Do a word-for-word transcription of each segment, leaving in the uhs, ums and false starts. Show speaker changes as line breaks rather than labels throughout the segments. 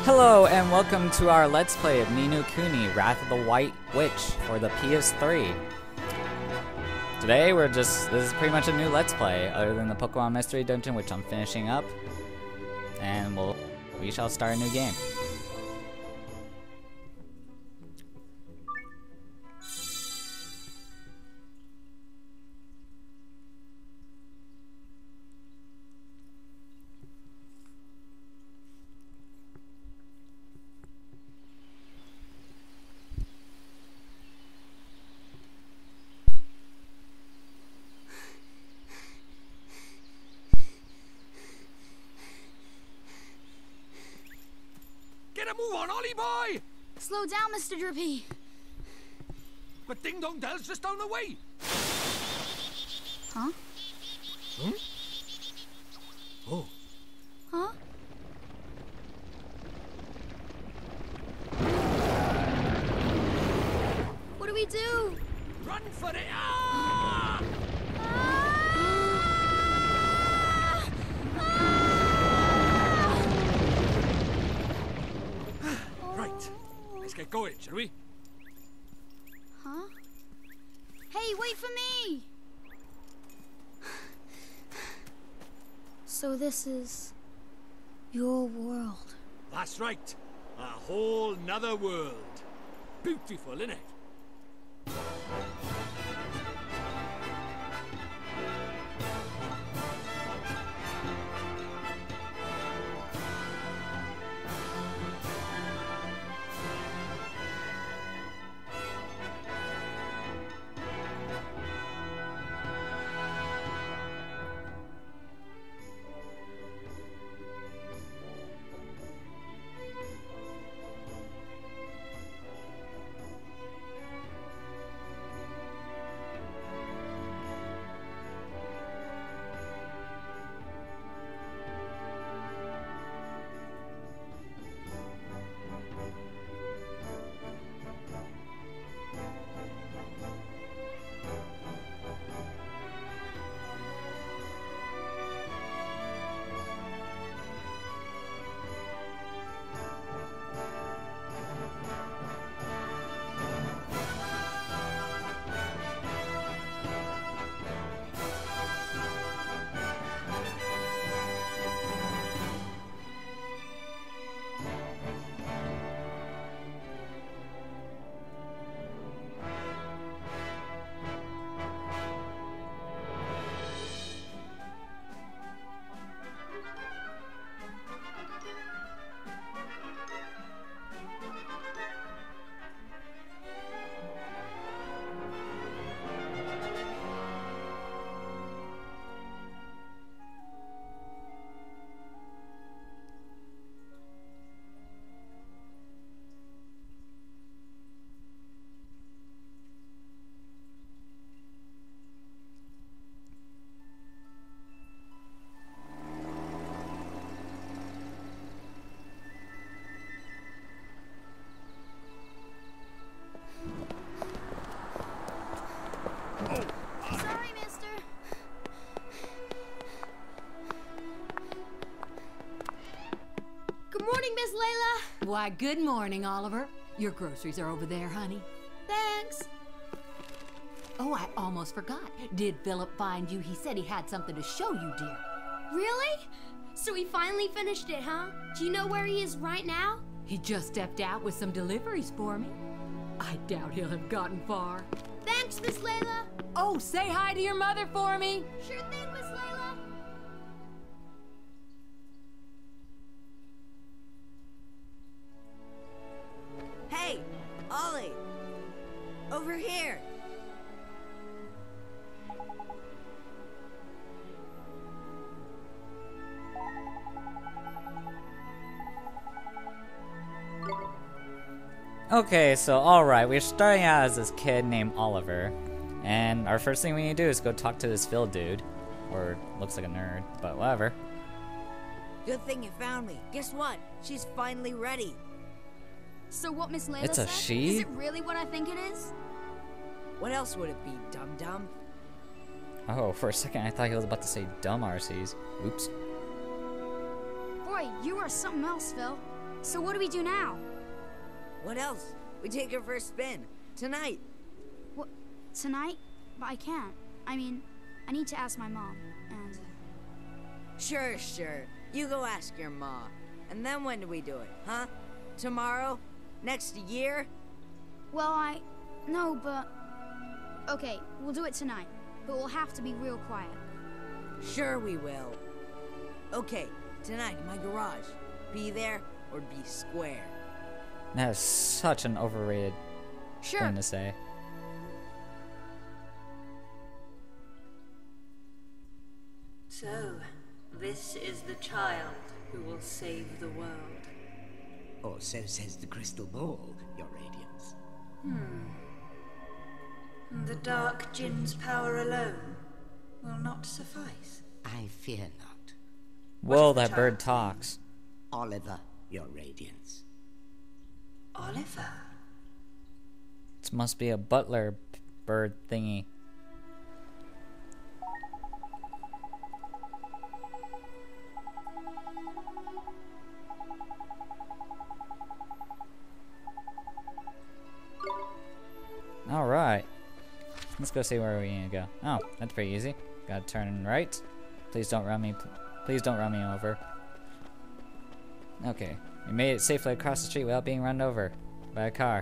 Hello and welcome to our Let's Play of Ni No Kuni, Wrath of the White Witch for the P S three. Today we're just, this is pretty much a new Let's Play, other than the Pokemon Mystery Dungeon, which I'm finishing up. And we'll, we shall start a new game.
Move on, Ollie boy!
Slow down, Mister Drippy.
But Ding Dong Dell's just down the way.
Huh?
Hmm? Oh.
Huh? What do we do?
Run for it! Ah! Let's get going, shall we?
Huh? Hey, wait for me! So this is your world.
That's right. A whole nother world. Beautiful, innit?
Sorry, mister. Good morning, Miss Layla.
Why, good morning, Oliver. Your groceries are over there, honey.
Thanks.
Oh, I almost forgot. Did Philip find you? He said he had something to show you, dear.
Really? So he finally finished it, huh? Do you know where he is right now?
He just stepped out with some deliveries for me. I doubt he'll have gotten far.
Thanks, Miss Layla.
Oh, say hi to your mother for me.
Sure thing, Miss Layla.
Hey, Ollie! Over here!
Okay, so alright, we're starting out as this kid named Oliver. And our first thing we need to do is go talk to this Phil dude. Or looks like a nerd, but whatever.
Good thing you found me. Guess what? She's finally ready.
So what Miss Layla
It's a
said?
she?
Is it really what I think it is?
What else would it be, dum-dum?
Oh, for a second I thought he was about to say dumb R Cs. Oops.
Boy, you are something else, Phil. So what do we do now?
What else? We take her for a spin. Tonight.
What? Tonight? But I can't. I mean, I need to ask my mom, and...
Sure, sure. You go ask your ma. And then when do we do it, huh? Tomorrow? Next year?
Well, I... No, but... Okay, we'll do it tonight. But we'll have to be real quiet.
Sure we will. Okay, tonight in my garage. Be there or be square.
That is such an overrated
Sure.
thing to say.
So, this is the child who will save the world.
Or so says the crystal ball, Your Radiance.
Hmm. The Dark Jinn's power alone will not suffice.
I fear not.
Whoa,
is the
that bird
child?
talks.
Oliver, Your Radiance.
Oliver?
It must be a butler p- bird thingy. Alright. Let's go see where we need to go. Oh, that's pretty easy. Gotta turn right. Please don't run me. Please don't run me over. Okay. We made it safely across the street without being run over by a car.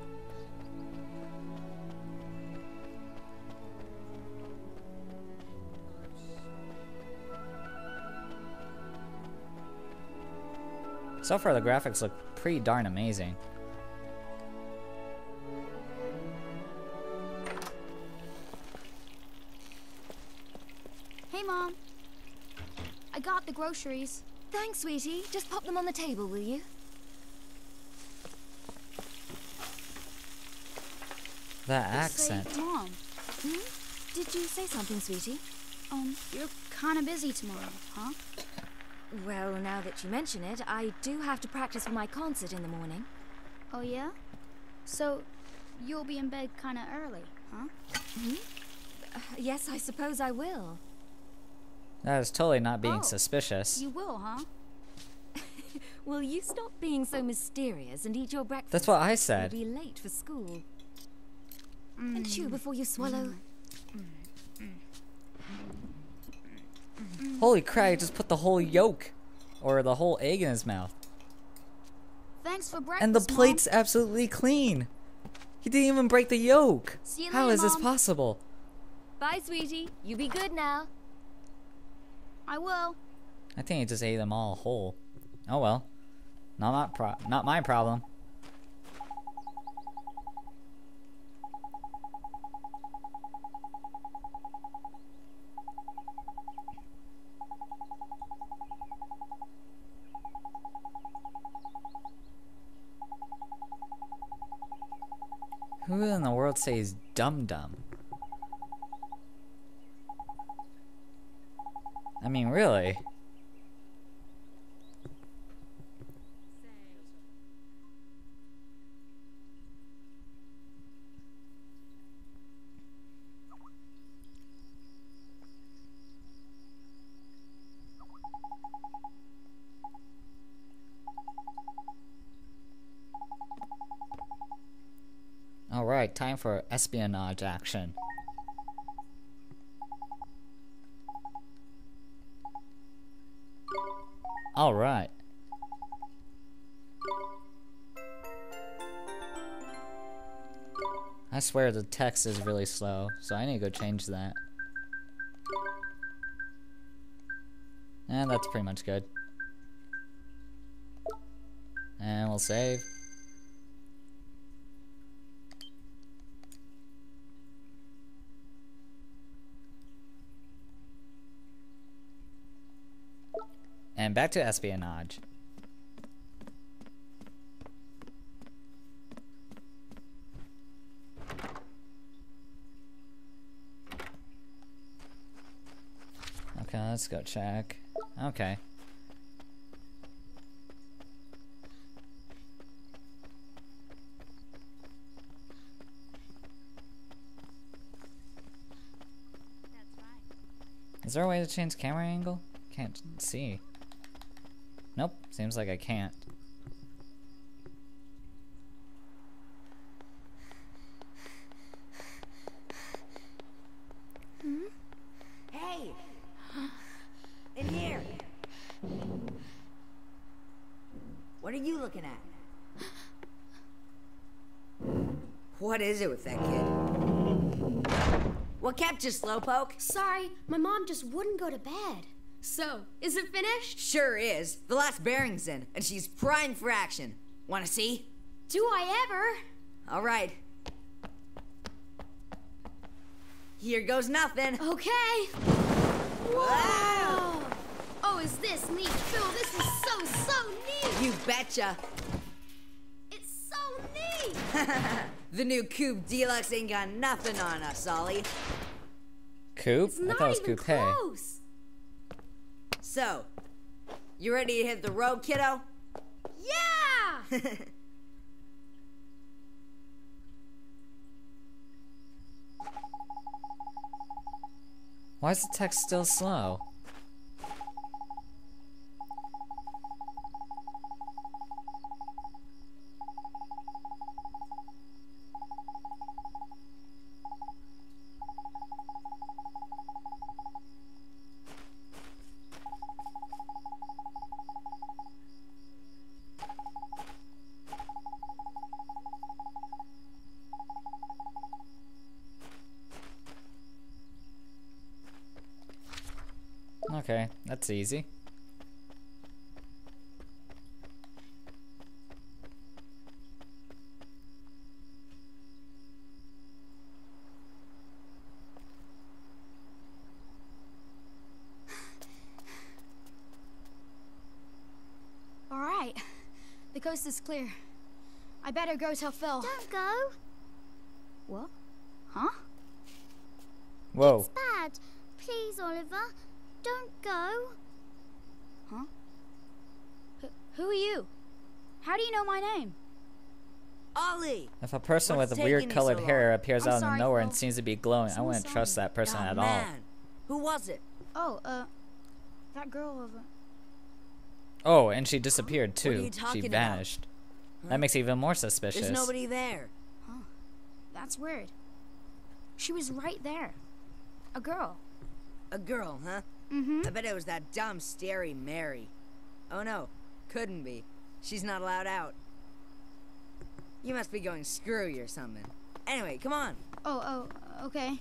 So far, the graphics look pretty darn amazing.
Hey, Mom. I got the groceries.
Thanks, sweetie. Just pop them on the table, will you?
That
Say,
accent.
Mom,
Hmm? Did you say something, sweetie?
um, you're kind of busy tomorrow, huh?
Well, now that you mention it, I do have to practice for my concert in the morning.
Oh, yeah? So, you'll be in bed kind of early, huh?
Uh, yes, I suppose I will.
That is totally not being
Oh,
suspicious.
You will, huh?
Will you stop being so mysterious and eat your breakfast?
That's what I
You'll
said.
be late for school. And chew before you swallow.
Holy crap, he just put the whole yolk or the whole egg in his mouth.
Thanks for breakfast,
And the
Mom.
plate's absolutely clean. He didn't even break the yolk.
See you
How
later,
is this
Mom.
possible?
Bye, sweetie. You be good now.
I will.
I think he just ate them all whole. Oh well. Not my pro not my problem. Who in the world says dum dum? I mean, really? Alright, time for espionage action. Alright. I swear the text is really slow, so I need to go change that. And that's pretty much good. And we'll save. And back to espionage. Okay, let's go check. Okay. Is there a way to change camera angle? Can't see. Nope, seems like I can't.
What are you looking at? What is it with that kid? What kept you, Slowpoke?
Sorry, my mom just wouldn't go to bed. So, is it finished?
Sure is. The last bearing's in, and she's primed for action. Wanna see?
Do I ever?
All right. Here goes nothing.
Okay.
Wow!
Oh, is this neat, Phil? This is so, so neat!
You betcha.
It's so neat!
The new Coupe Deluxe ain't got nothing on us, Ollie.
Coupe?
It's
I
not
thought it was
even
coupe.
close.
So, you ready to hit the road, kiddo?
Yeah!
Why is the text still slow? Okay, that's easy.
All right. The coast is clear. I better go tell Phil.
Don't go.
What? Huh?
Whoa.
It's bad. Please, Oliver. Don't go.
Huh? Wh who are you? How do you know my name?
Ollie!
If a person
What's
with
taking
weird
you
colored
so
hair
long?
appears
I'm
out of
sorry,
nowhere
Phil.
and seems to be glowing, I
So
wouldn't trust
sorry.
that person
Oh,
at
man. Who was it?
Oh, uh, that girl over.
all. Oh, and she disappeared
What are
too.
you talking
She
about?
vanished. That makes it even more suspicious.
There's nobody there.
That's weird. She was right there. A girl.
A girl, huh?
Mm-hmm.
I bet it was that dumb, starey Mary. Oh no, couldn't be. She's not allowed out. You must be going screwy or something. Anyway, come on.
Oh, oh, okay.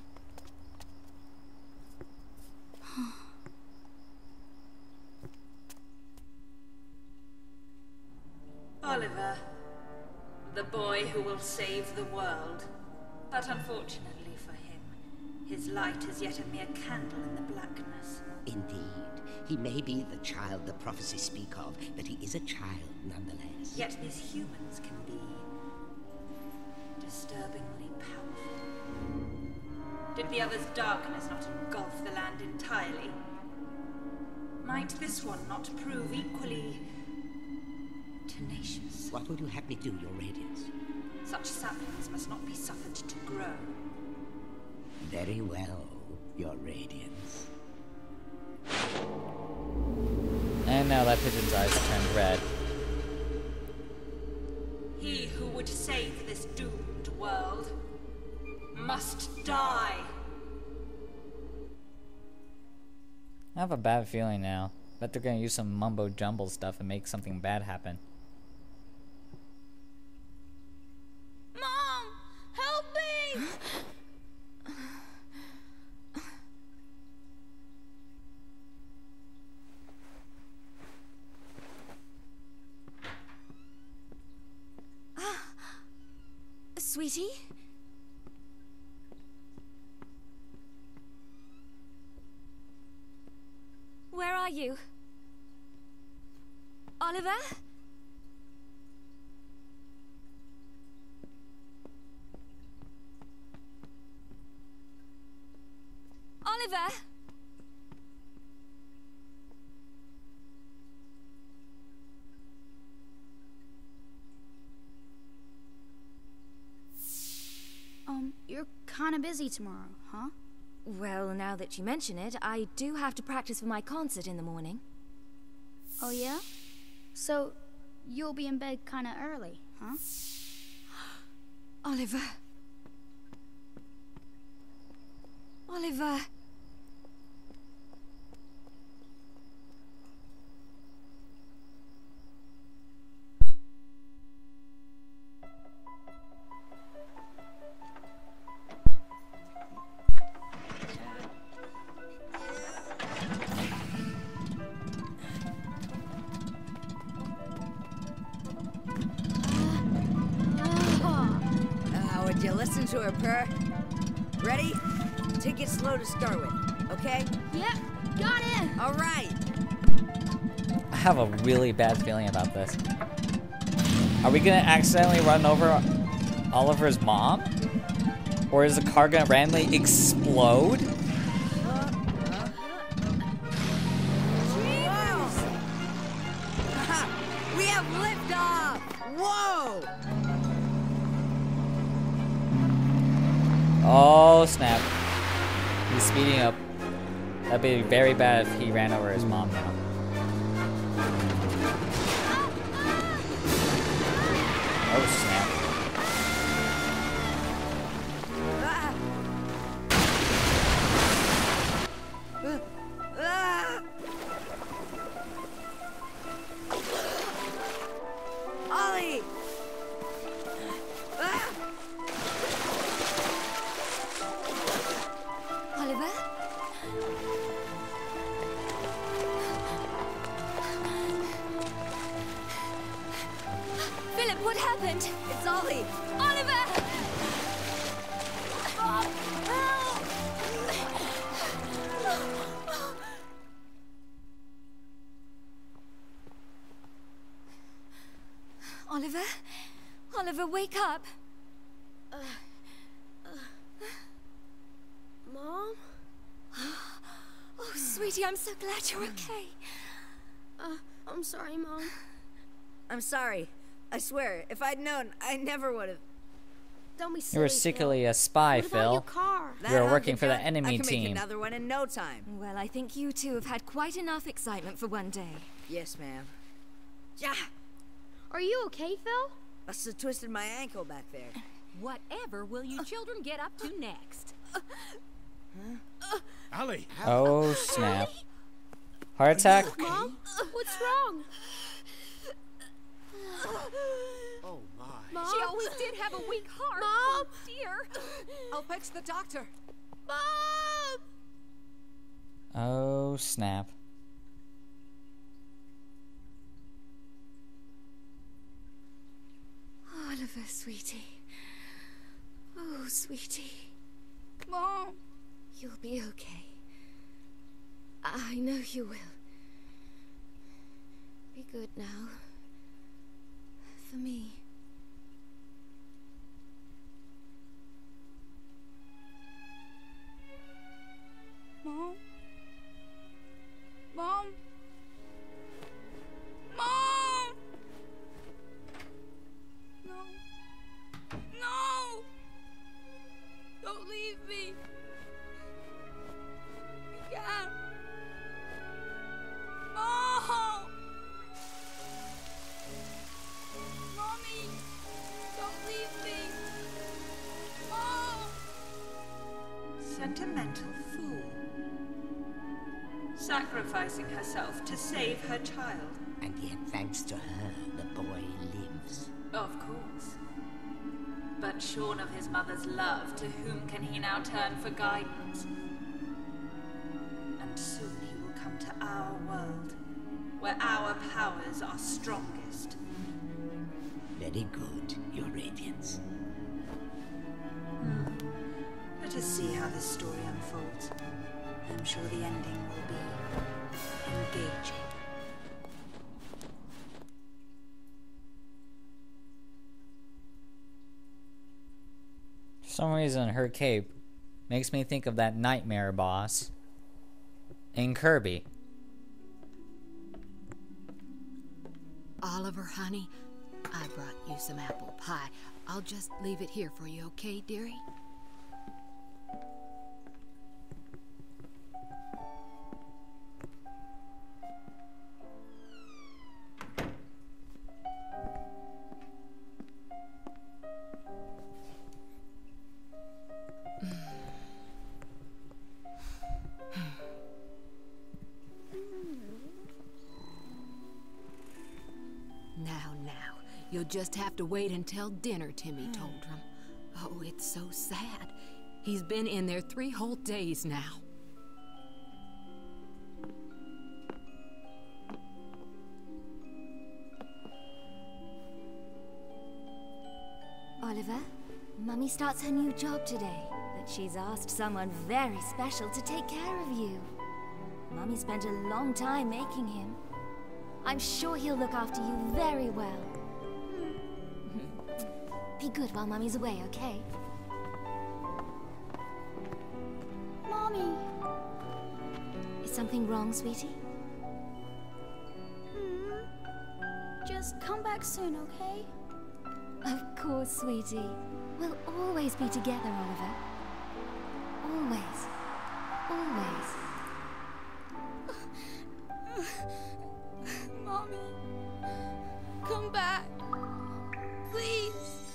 Oliver, the boy who will save the world. But unfortunately for him, his light is yet a mere candle in the blackness.
Indeed. He may be the child the prophecies speak of, but he is a child nonetheless.
Yet these humans can be disturbingly powerful. Did the other's darkness not engulf the land entirely? Might this one not prove equally tenacious?
What would you have me do, Your Radiance?
Such saplings must not be suffered to grow.
Very well, Your Radiance.
And now that pigeon's eyes turned red.
He who would save this doomed world must die.
I have a bad feeling now that they're gonna use some mumbo jumbo stuff and make something bad happen.
Mom! Help me!
Sweetie? Where are you? Oliver? Oliver?
Um, you're kinda busy tomorrow, huh?
Well, now that you mention it, I do have to practice for my concert in the morning.
Oh, yeah? So, you'll be in bed kinda early, huh?
Oliver. Oliver.
Listen to her, Purr. Ready? Take it slow to start with, okay?
Yep, got it!
Alright!
I have a really bad feeling about this. Are we gonna accidentally run over Oliver's mom? Or is the car gonna randomly explode?
We have liftoff! Whoa!
Oh snap. He's speeding up. That'd be very bad if he ran over his mom now. Oh snap.
Ollie!
Oliver? Philip, what happened?
It's Ollie!
Oliver! Oliver? Oliver, wake up!
Uh, uh, Mom?
Oh, sweetie, I'm so glad you're okay.
Uh, I'm sorry, Mom.
I'm sorry. I swear, if I'd known, I never would have.
Don't be
You
silly,
were secretly a spy,
What about
Phil.
your car?
You were
That
working
hunted
for the
gun,
enemy
I can
team.
make another one in no time.
Well, I think you two have had quite enough excitement for one day.
Yes, ma'am. Ja!
Are you okay, Phil?
Must have twisted my ankle back there.
Whatever will you children get up to next?
Ali!
Oh snap. Heart attack?
Mom? What's wrong?
Oh my.
Mom?
She always did have a weak heart.
Mom?
Oh, dear.
I'll fetch the doctor.
Mom!
Oh snap.
Oliver, sweetie. Oh, sweetie.
Mom!
You'll be okay. I know you will. Be good now. For me.
Mom? Mom? Mom! No. No! Don't leave me. You can't. Mom! Mommy! Don't leave me. Mom!
Sentimental fool. Sacrificing herself to save her child.
And yet, thanks to her, the boy lives.
Of course. But shorn of his mother's love, to whom can he now turn for guidance? And soon he will come to our world, where our powers are strongest.
Very good, Your Radiance.
Hmm. Let us see how this story unfolds. I'm sure the ending will be engaging.
For some reason, her cape makes me think of that nightmare boss in Kirby.
Oliver, honey, I brought you some apple pie. I'll just leave it here for you, okay, dearie? Now, now, you'll just have to wait until dinner, Timmy told him. Oh, it's so sad. He's been in there three whole days now.
Oliver, Mummy starts her new job today, but she's asked someone very special to take care of you. Mummy spent a long time making him. I'm sure he'll look after you very well. Be good while Mummy's away, okay?
Mommy.
Is something wrong, sweetie?
Hmm. Just come back soon, okay?
Of course, sweetie. We'll always be together, Oliver. Always. Always.
Mommy. Come back. Please.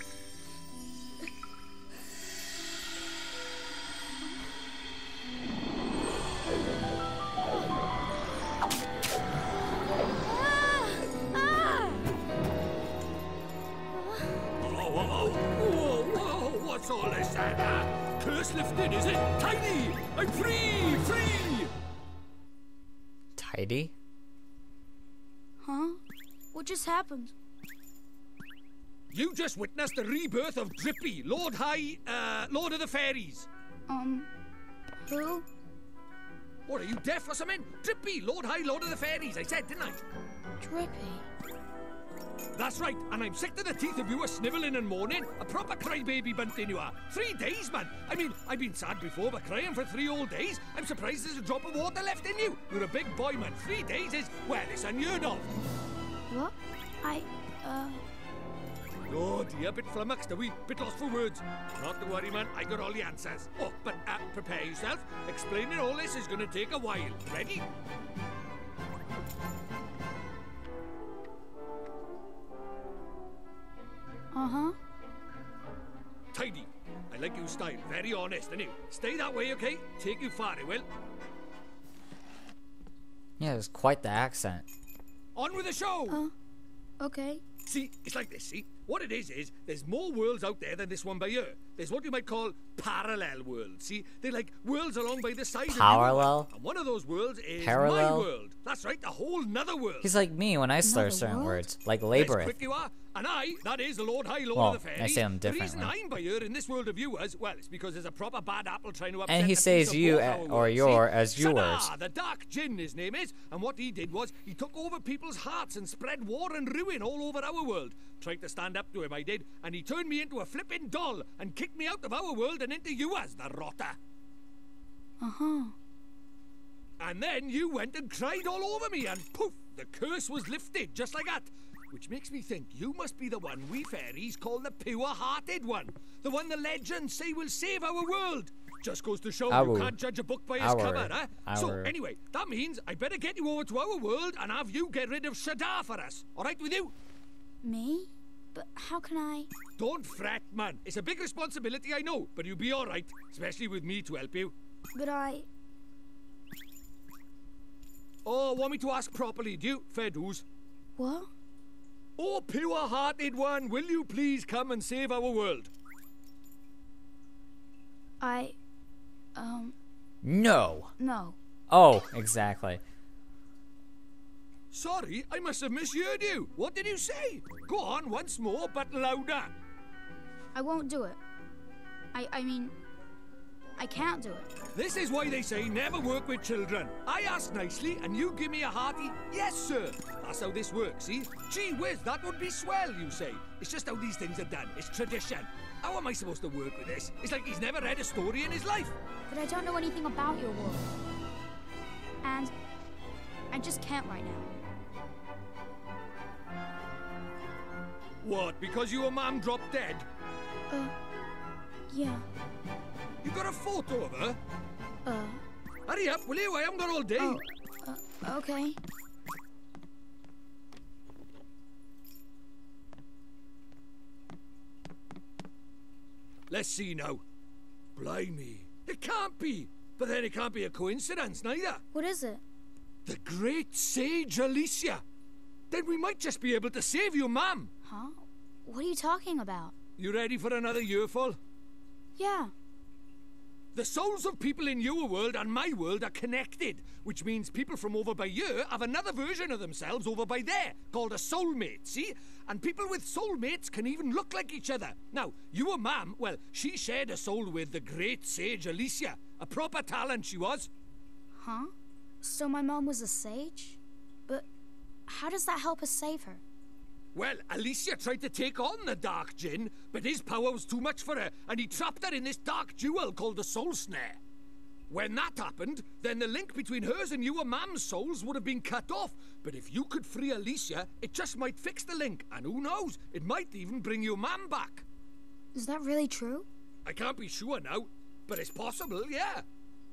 What's all this? Uh, curse lifted, is it? Tidy! I'm free! Free!
Tidy?
Huh? What just happened?
You just witnessed the rebirth of Drippy, Lord High, uh, Lord of the Fairies.
Um, who?
What, are you deaf or something? Drippy, Lord High, Lord of the Fairies, I said, didn't I?
Drippy.
That's right, and I'm sick to the teeth of you a snivelling and moaning. A proper crybaby bunting you are. Three days, man. I mean, I've been sad before, but crying for three whole days? I'm surprised there's a drop of water left in you. You're a big boy, man. Three days is, well, it's unheard of.
What? I, uh...
Oh dear, bit flummoxed, are we? Bit lost for words. Not to worry, man, I got all the answers. Oh, but uh, prepare yourself. Explaining all this is gonna take a while. Ready?
Uh-huh.
Tidy. I like your style. Very honest, and you stay that way, okay? Take you far, it will.
Yeah, it was quite the accent.
On with the show!
Uh, okay.
See, it's like this, see? What it is, is there's more worlds out there than this one by here. There's what you might call parallel worlds, see? They're like worlds along by the side
Parallel?
of you. And one of those worlds is
Parallel?
my world. That's right, a whole nother world.
He's like me when I slur
Another
certain
world?
words, like
Yes,
labyrinth.
quick you are. And I, that is the Lord High Lord
Well,
of the Fairies.
I say them
The reason
differently.
I'm by here in this world of yours, well, it's because there's a proper bad apple trying to upset
And he
the
says
peace of
you
both
a-
our
or
worlds,
your
see?
as yours.
Shadar, the Dark Djinn, his name is. And what he did was, he took over people's hearts and spread war and ruin all over our world. Tried to stand up to him, I did. And he turned me into a flipping doll and kicked me out of our world and into yours, the rotter.
Uh-huh.
And then you went and cried all over me, and poof, the curse was lifted, just like that. Which makes me think you must be the one we fairies call the pure-hearted one. The one the legends say will save our world. Just goes to show
Our-
you can't judge a book by its
our-
cover, huh? So,
our-
anyway, that means I better get you over to our world and have you get rid of Shadar for us. All right with you?
Me? But how can I...
Don't fret, man. It's a big responsibility, I know, but you'll be all right, especially with me to help you.
But I...
Oh, want me to ask properly, do you? Fair dues.
What?
Oh, pure-hearted one, will you please come and save our world?
I... Um...
No.
No.
Oh, exactly.
Sorry, I must have misheard you. What did you say? Go on once more, but louder.
I won't do it. I... I mean... I can't do it.
This is why they say never work with children. I ask nicely, and you give me a hearty, yes, sir. That's how this works, see? Gee whiz, that would be swell, you say. It's just how these things are done. It's tradition. How am I supposed to work with this? It's like he's never read a story in his life.
But I don't know anything about your world. And... I just can't right now.
What, because your mum dropped dead?
Uh... Yeah.
You got a photo of her?
Uh...
Hurry up, will you? I haven't got all day.
Oh, uh, okay.
Let's see now. Blimey. It can't be. But then it can't be a coincidence, neither.
What is it?
The great sage Alicia. Then we might just be able to save your mum.
Huh? What are you talking about?
You ready for another yearful?
Yeah.
The souls of people in your world and my world are connected, which means people from over by here have another version of themselves over by there, called a soulmate, see? And people with soulmates can even look like each other. Now, your mum, well, she shared a soul with the great sage Alicia. A proper talent she was.
Huh? So my mom was a sage? But how does that help us save her?
Well, Alicia tried to take on the Dark Djinn, but his power was too much for her, and he trapped her in this dark jewel called the Soul Snare. When that happened, then the link between hers and your mum's souls would have been cut off. But if you could free Alicia, it just might fix the link, and who knows, it might even bring your mum back.
Is that really true?
I can't be sure now, but it's possible, yeah.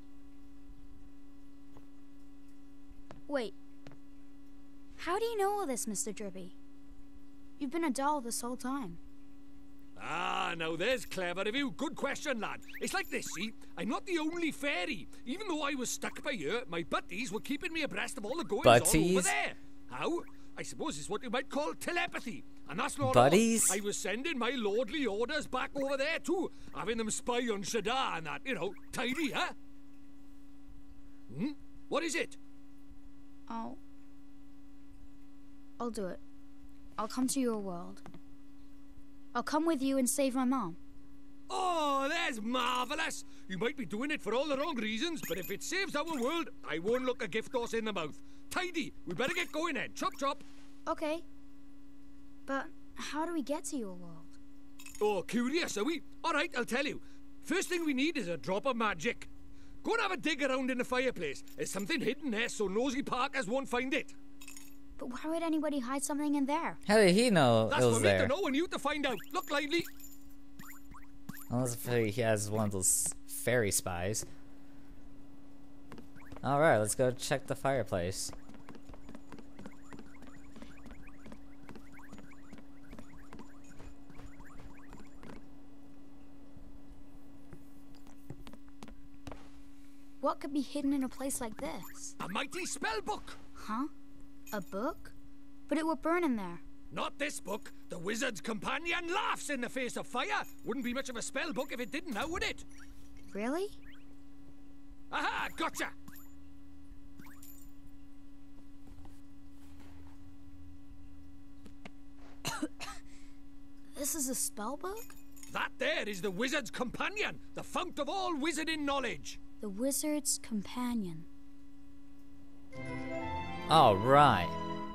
Wait. How do you know all this, Mister Drippy? You've been a doll this whole time.
Ah, now there's clever of you. Good question, lad. It's like this, see? I'm not the only fairy. Even though I was stuck by here, my buddies were keeping me abreast of all the goings on over there. How? I suppose it's what you might call telepathy. And that's not
buddies?
all. I was sending my lordly orders back over there too, having them spy on Shadar and that, you know, tidy, huh? Hmm? What is it?
I'll... I'll do it. I'll come to your world. I'll come with you and save my mom.
Oh, that's marvellous! You might be doing it for all the wrong reasons, but if it saves our world, I won't look a gift horse in the mouth. Tidy! We better get going then. Chop chop!
Okay. But how do we get to your world?
Oh, curious, are we? Alright, I'll tell you. First thing we need is a drop of magic. Go and have a dig around in the fireplace. There's something hidden there so nosy Parkers won't find it.
But why would anybody hide something in there?
How did he know
That's
it was
for me
there?
to know and you to find out. Look lively.
Unless if he has one of those fairy spies. Alright, let's go check the fireplace.
What could be hidden in a place like this?
A mighty spell book.
Huh? A book? But it would burn in there.
Not this book. The Wizard's Companion laughs in the face of fire. Wouldn't be much of a spell book if it didn't, now would it?
Really?
Aha, gotcha!
This is a spell book?
That there is the Wizard's Companion, the fount of all wizarding knowledge.
The Wizard's Companion.
Alright.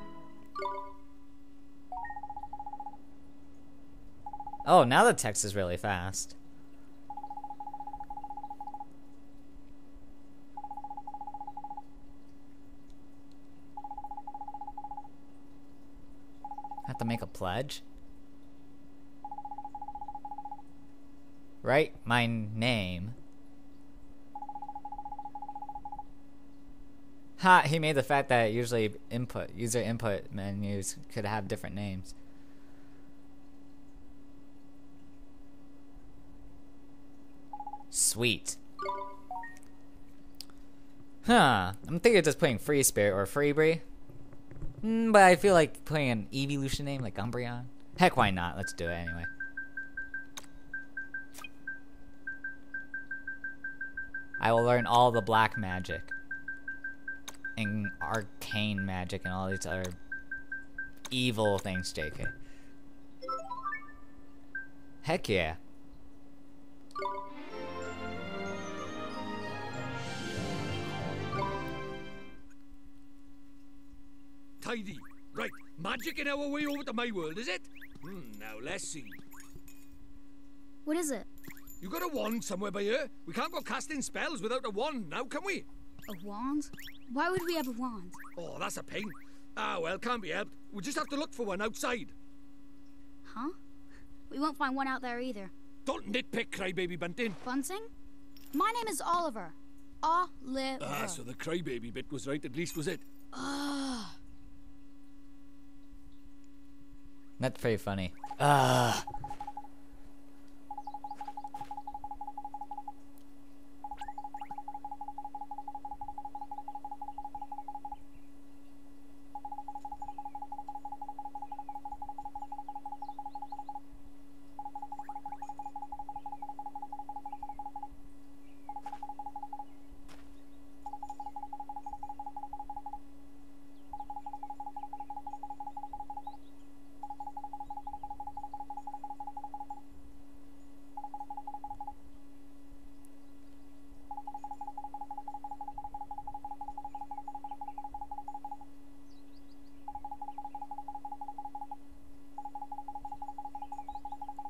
Oh, now the text is really fast. Have to make a pledge? Write my name. Ha! He made the fact that usually input user input menus could have different names. Sweet. Huh. I'm thinking of just putting Free Spirit or Freebree. Mm, but I feel like putting an evolution name like Umbreon. Heck, why not? Let's do it anyway. I will learn all the black magic. And arcane magic and all these other evil things, J K. Heck yeah.
Tidy. Right, magic in our way over to my world, is it? Hmm, now let's see.
What is it?
You got a wand somewhere by here? We can't go casting spells without a wand now, can we?
A wand? Why would we have a wand?
Oh, that's a pain. Ah, well, can't be helped. We'll just have to look for one outside.
Huh? We won't find one out there either.
Don't nitpick, crybaby Bunting.
Bunting? My name is Oliver. Oliver.
Ah, so the crybaby bit was right, at least was it?
Ah.
That's pretty funny. Ah.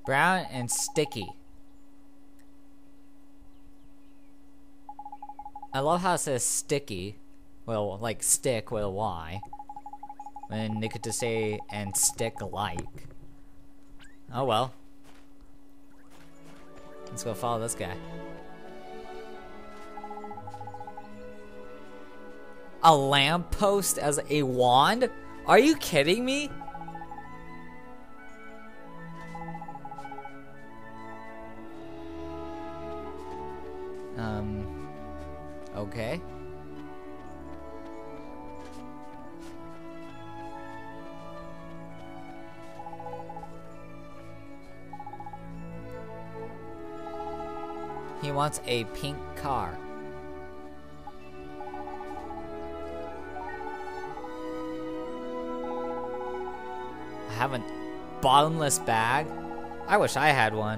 Brown and sticky. I love how it says sticky. Well, like stick with a Y. When they could just say and stick like. Oh well. Let's go follow this guy. A lamppost as a wand? Are you kidding me? Um, okay. He wants a pink car. I have a bottomless bag? I wish I had one.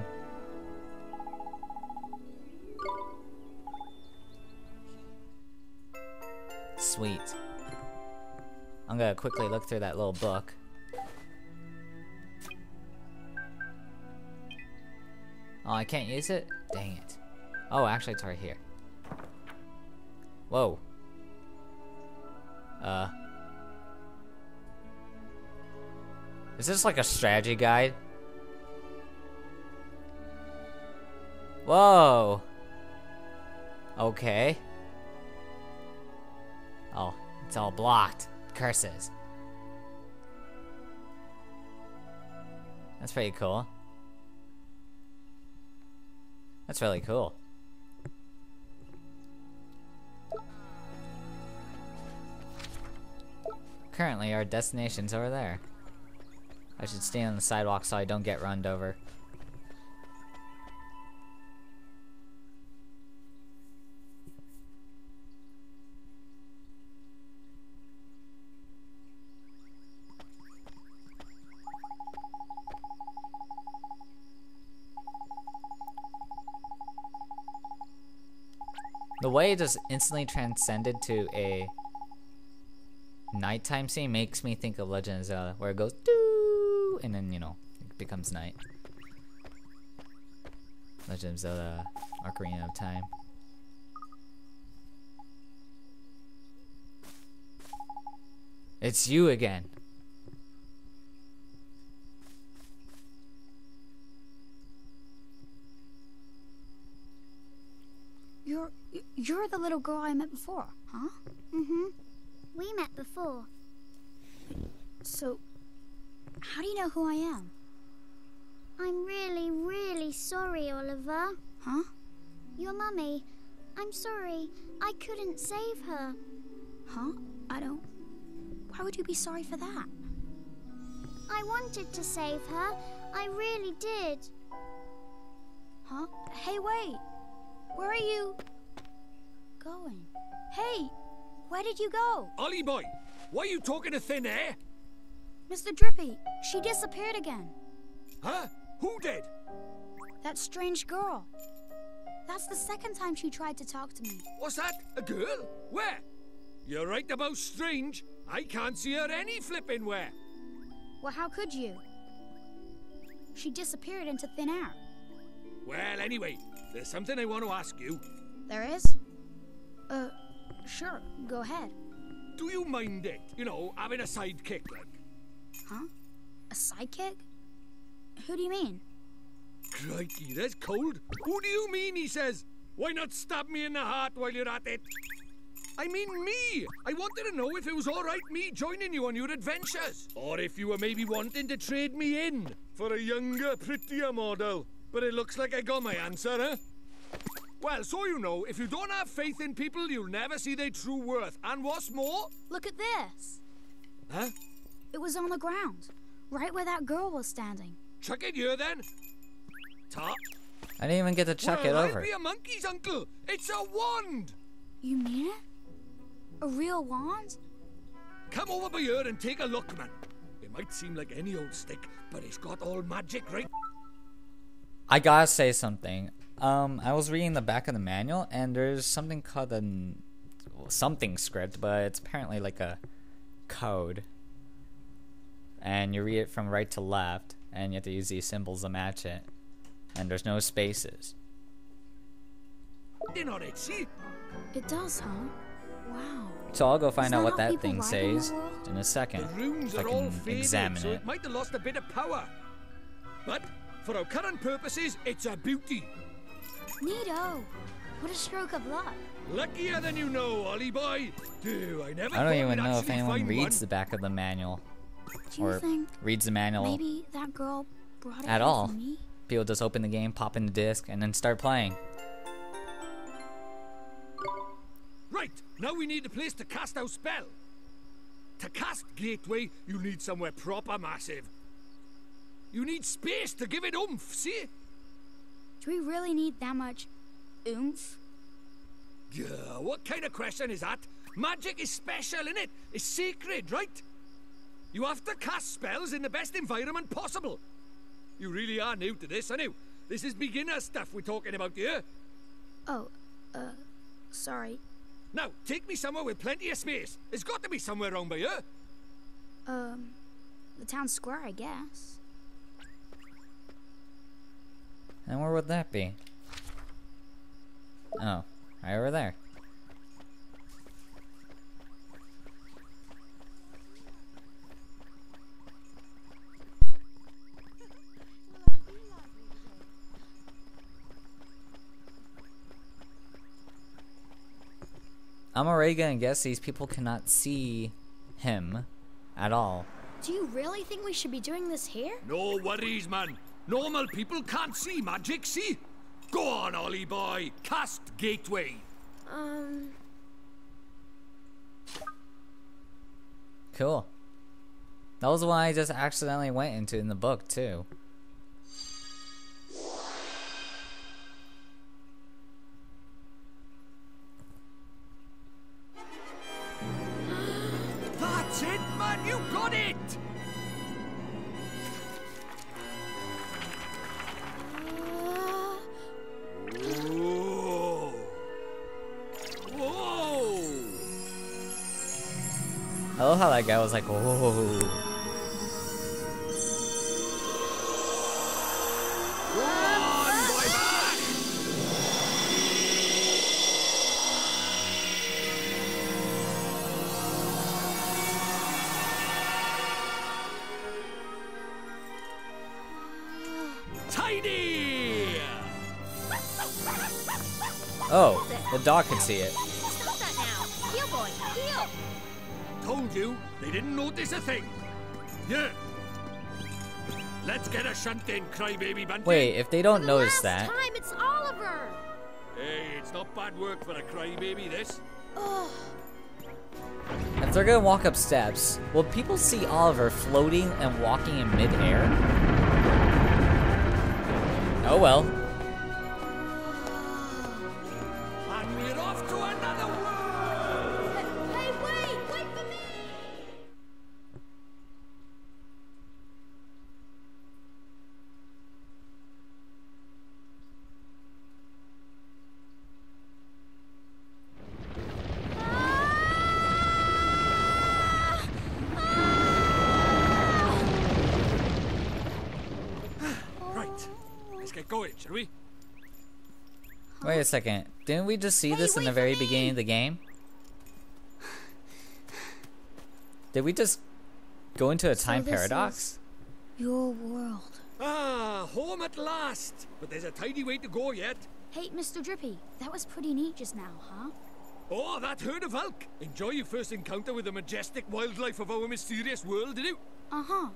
Sweet. I'm gonna quickly look through that little book. Oh, I can't use it? Dang it. Oh, actually it's right here. Whoa. Uh. Is this like a strategy guide? Whoa. Okay. Oh, it's all blocked. Curses. That's pretty cool. That's really cool. Currently, our destination's over there. I should stay on the sidewalk so I don't get runned over. The way it just instantly transcended to a nighttime scene makes me think of Legend of Zelda, where it goes doo, and then, you know, it becomes night. Legend of Zelda Ocarina of Time. It's you again.
You're you're the little girl I met before, huh?
Mm-hmm. We met before.
So, how do you know who I am?
I'm really, really sorry, Oliver.
Huh?
Your mummy. I'm sorry. I couldn't save her.
Huh? I don't... Why would you be sorry for that?
I wanted to save her. I really did.
Huh? Hey, wait. Where are you going? Hey, where did you go?
Ollie boy, why are you talking to thin air?
Mister Drippy, she disappeared again.
Huh? Who did?
That strange girl. That's the second time she tried to talk to me.
What's that? A girl? Where? You're right about strange. I can't see her any flipping where.
Well, how could you? She disappeared into thin air.
Well, anyway, there's something I want to ask you.
There is? Uh, sure, go ahead.
Do you mind it? You know, having a sidekick, like?
Huh? A sidekick? Who do you mean?
Crikey, that's cold. Who do you mean, he says? Why not stab me in the heart while you're at it? I mean me! I wanted to know if it was alright me joining you on your adventures. Or if you were maybe wanting to trade me in for a younger, prettier model. But it looks like I got my answer, huh? Well, so you know, if you don't have faith in people, you'll never see their true worth. And what's more...
Look at this.
Huh?
It was on the ground, right where that girl was standing.
Chuck it here, then. Top.
I didn't even get to chuck
well,
it over.
I'll be a monkey's uncle. It's a wand.
You mean it? A real wand?
Come over by here and take a look, man. It might seem like any old stick, but it's got all magic, right?
I gotta say something. Um, I was reading the back of the manual, and there's something called a something script, but it's apparently like a code. And you read it from right to left, and you have to use these symbols to match it. And there's no spaces.
In on it, see?
It does, huh? Wow.
So I'll go find
Is
out
that
what
how
that
people
thing
ride in the
says
world?
in a second.
The runes
If I
are all
can
faded,
examine
so
it.
it might have lost a bit of power. But for our current purposes, it's a beauty.
Neato. What a stroke of luck.
Luckier than you know, Ollie boy. Do I never
I don't
thought
even
we'd
know if
actually
anyone
find
reads
one.
the back of the manual.
Do you
Or
think
reads the manual
maybe that girl brought it
at
here
all.
for me?
People just open the game, pop in the disc, and then start playing.
Right, now we need a place to cast our spell. To cast Gateway, you need somewhere proper massive. You need space to give it oomph, see?
Do we really need that much oomph?
Yeah, what kind of question is that? Magic is special, innit? It's sacred, right? You have to cast spells in the best environment possible. You really are new to this, aren't you? This is beginner stuff we're talking about here.
Oh, uh, sorry.
Now, take me somewhere with plenty of space. There's got to be somewhere around by here.
Um, the town square, I guess.
And where would that be? Oh, right over there. I'm already gonna guess these people cannot see him at all.
Do you really think we should be doing this here?
No worries, man. Normal people can't see magic, see? Go on, Ollie boy. Cast Gateway.
Um...
Cool. That was the one I just accidentally went into in the book, too.
That's it, man. You got it. Whoa. Whoa.
I love how that guy was like, whoa.
Run, boy, back. Tidy.
Oh, the dog can see it.
Stop that now! Heel, boy! Heel!
Told you, they didn't notice a thing. Yeah. Let's get a shunt in, crybaby bunting.
Wait, if they don't
For the
notice
last
that,
time, it's Oliver!
Hey, it's not bad work for a crybaby, this.
Ugh.
if they're gonna walk up steps, will people see Oliver floating and walking in midair? Oh well.
And we're off to another world.
Hey, wait! Wait for me!
Right. Let's get going, shall we?
Wait a second. Didn't we just see
Hey,
this in
wait
the
for
very
me!
beginning of the game? Did we just go into a
So
time
this
paradox?
Your world.
Ah, home at last. But there's a tidy way to go yet.
Hey, Mister Drippy, that was pretty neat just now, huh?
Oh, that herd of elk. Enjoy your first encounter with the majestic wildlife of our mysterious world, did you?
Uh-huh.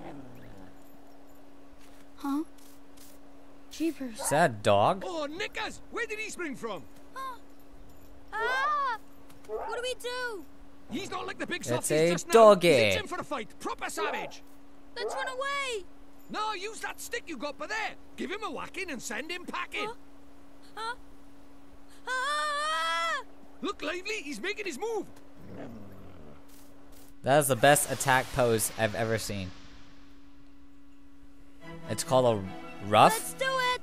Huh? Jeepers.
Is that a dog?
Oh, Nickers! Where did he spring from?
Ah! What do we do?
He's not like the big
It's
softies
a
just now.
doggy.
He's in for a fight. Proper savage.
Let's run away!
No, use that stick you got by there. Give him a whacking and send him packing.
Huh? Ah!
Look lively, he's making his move.
That is the best attack pose I've ever seen. It's called a rough.
Let's do it!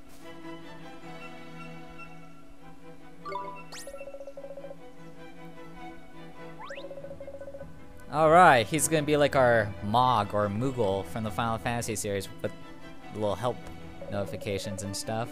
Alright, he's gonna be like our Mog or Moogle from the Final Fantasy series, but little help notifications and stuff.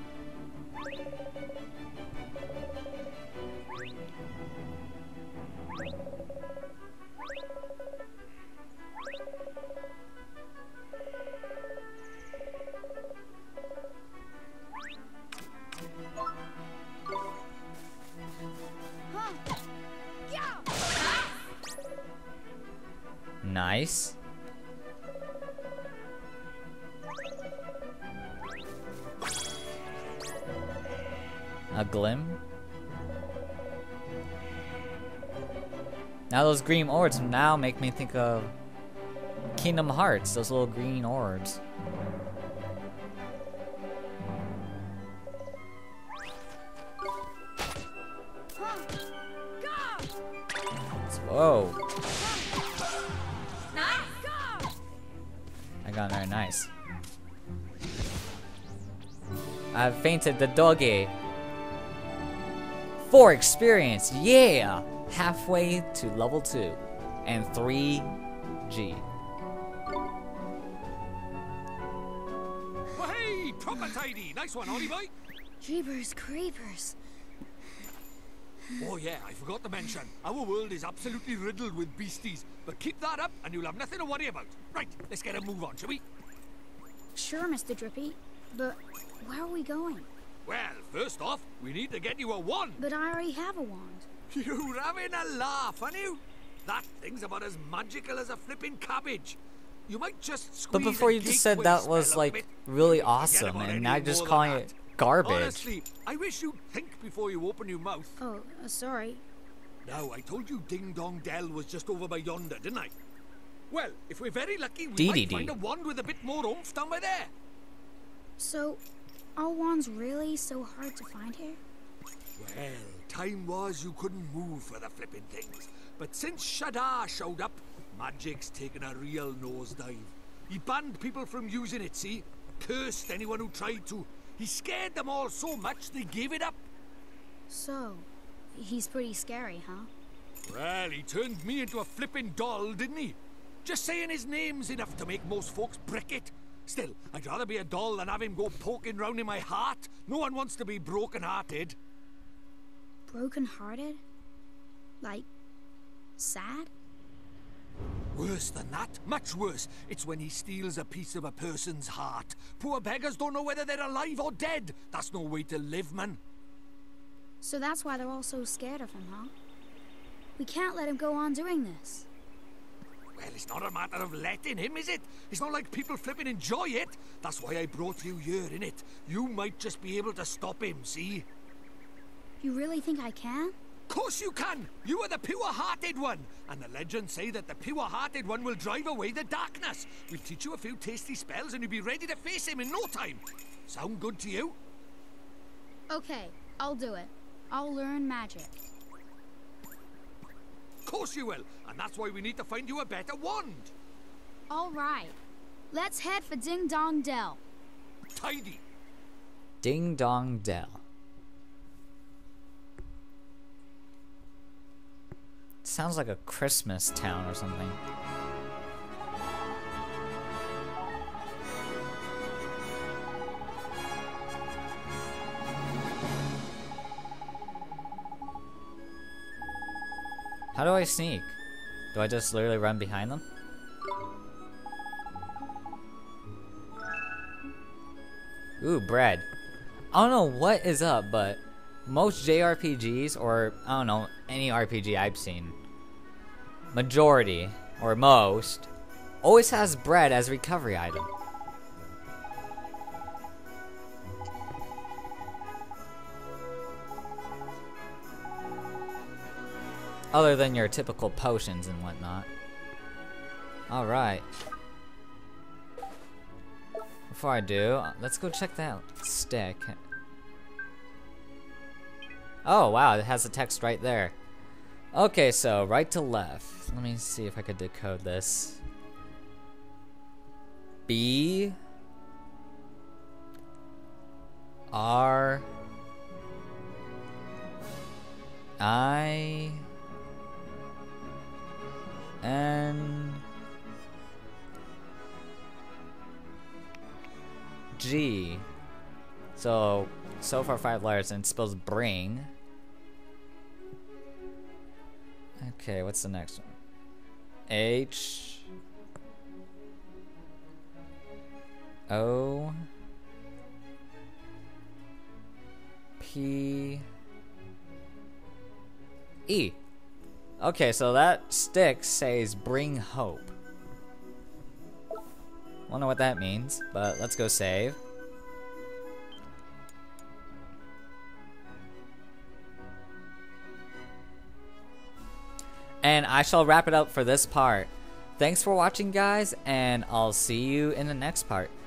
Nice. A glim. Now those green orbs now make me think of Kingdom Hearts, those little green orbs. Whoa. I got very nice. I've fainted the doggy. Four experience, yeah! Halfway to level two. And three G.
Well, hey, proper tidy. Nice one, Ollie boy.
Jeepers creepers.
Oh yeah, I forgot to mention, our world is absolutely riddled with beasties. But keep that up and you'll have nothing to worry about. Right, let's get a move on, shall we?
Sure, Mister Drippy. But where are we going?
Well, first off, we need to get you a wand.
But I already have a wand.
You're having a laugh, aren't you? That thing's about as magical as a flipping cabbage. You might just squeeze
But before
a
you just said that was like really awesome, and now you're just calling it garbage.
Honestly, I wish you'd think before you open your mouth.
Oh, uh, sorry.
Now, I told you Ding Dong Dell was just over by yonder, didn't I? Well, if we're very lucky, we
Dee
might
dee dee.
find a wand with a bit more oomph down by there.
So, are wands really so hard to find here?
Well, time was you couldn't move for the flipping things. But since Shadar showed up, magic's taken a real nosedive. He banned people from using it, see? Cursed anyone who tried to. He scared them all so much they gave it up.
So, he's pretty scary, huh?
Well, he turned me into a flipping doll, didn't he? Just saying his name's enough to make most folks brick it. Still, I'd rather be a doll than have him go poking round in my heart. No one wants to be broken-hearted.
Broken-hearted? Like, sad?
Worse than that, much worse. It's when he steals a piece of a person's heart. Poor beggars don't know whether they're alive or dead. That's no way to live, man.
So that's why they're all so scared of him, huh? We can't let him go on doing this.
Well, it's not a matter of letting him, is it? It's not like people flipping enjoy it. That's why I brought you here, innit? You might just be able to stop him, see?
You really think I can?
Of course you can! You are the pure-hearted one! And the legends say that the pure-hearted one will drive away the darkness. We'll teach you a few tasty spells and you'll be ready to face him in no time. Sound good to you?
Okay, I'll do it. I'll learn magic.
Of course you will, and that's why we need to find you a better wand.
All right. Let's head for Ding Dong Dell.
Tidy.
Ding Dong Dell. Sounds like a Christmas town or something. How do I sneak? Do I just literally run behind them? Ooh, bread. I don't know what is up, but most J R P Gs, or I don't know, any R P G I've seen, majority, or most, always has bread as a recovery item. Other than your typical potions and whatnot. Alright. Before I do, let's go check that stick. Oh wow, it has the text right there. Okay, so right to left. Let me see if I could decode this. B R I N G. So, so far five letters, and it spells bring. Okay, what's the next one? H. O. P. E. Okay, so that stick says bring hope. Won't know what that means, but let's go save. And I shall wrap it up for this part. Thanks for watching, guys, and I'll see you in the next part.